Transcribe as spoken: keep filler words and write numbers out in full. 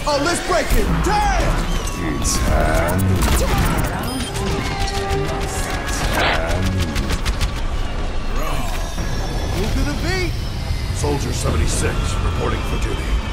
Oh, let's break it! Damn! It's hand. Move to the beat! Soldier seventy-six, reporting for duty.